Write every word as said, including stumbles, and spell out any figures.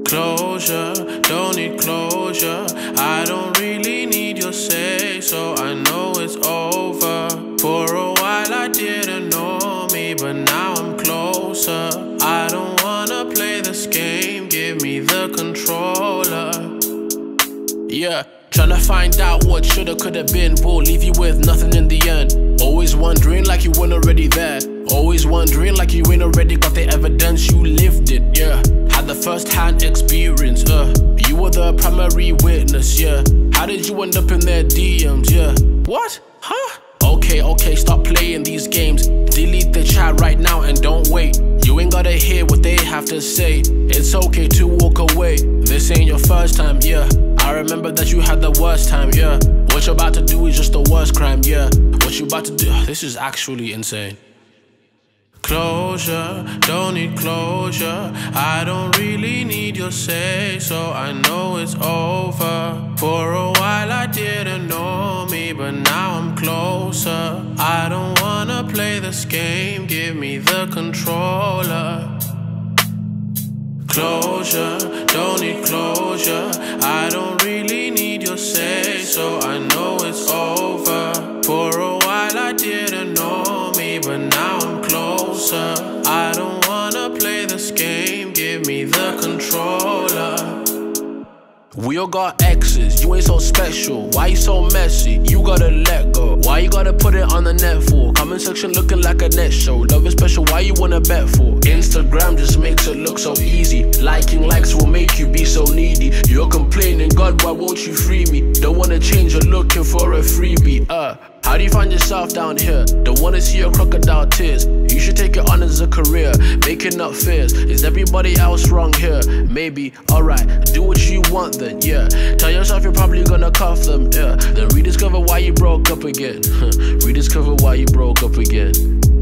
Closure, don't need closure. I don't really need your say, so I know it's over. For a while I didn't know me, but now I'm closer. I don't wanna play this game, give me the controller. Yeah, tryna find out what shoulda coulda been, will leave you with nothing in the end. Always wondering like you weren't already there. Always wondering like you ain't already got the evidence, you lived it, yeah. Had the first-hand experience, uh you were the primary witness, yeah. How did you end up in their D Ms, yeah? What? Huh? Okay, okay, stop playing these games. Delete the chat right now and don't wait. You ain't gotta hear what they have to say. It's okay to walk away. This ain't your first time, yeah. I remember that you had the worst time, yeah. What you're about to do is just the worst crime, yeah. What you about to do, this is actually insane. Closure, don't need closure. I don't really need your say, so I know it's over. For a while I didn't know me, but now I'm closer. I don't wanna play this game, give me the controller. Closure, don't need closure. I don't really need your say, so I know it's over. For a while I didn't know me, but now I'm closer. I don't wanna play this game, give me the controller. We all got exes, you ain't so special. Why you so messy? You gotta let go. Why you gotta put it on the net for? Comment section looking like a net show. Love is special, why you wanna bet for? Instagram just makes it look so easy. Liking likes will make you be so needy. You're complaining, God, why won't you free me? Don't wanna change, you're looking for a freebie. Uh, how do you find yourself down here? Don't wanna see your crocodile tears. You should take it on as a career, making up fears. Is everybody else wrong here? Maybe, alright, do what you want then, yeah. Tell yourself you're probably gonna cuff them, yeah. Then rediscover why you broke up again. Rediscover why you broke up again.